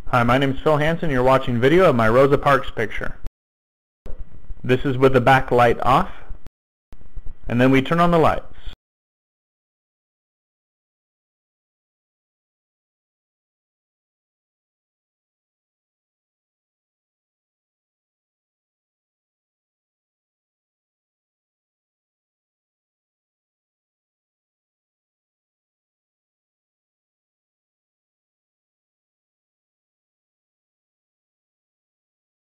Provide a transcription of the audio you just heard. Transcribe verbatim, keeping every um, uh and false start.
Hi, my name is Phil Hansen. You're watching video of my Rosa Parks picture. This is with the backlight off, and then we turn on the lights.